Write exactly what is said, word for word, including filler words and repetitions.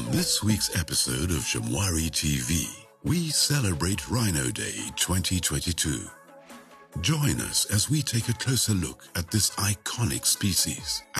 On this week's episode of Shamwari T V, we celebrate Raihno Day twenty twenty-two. Join us as we take a closer look at this iconic species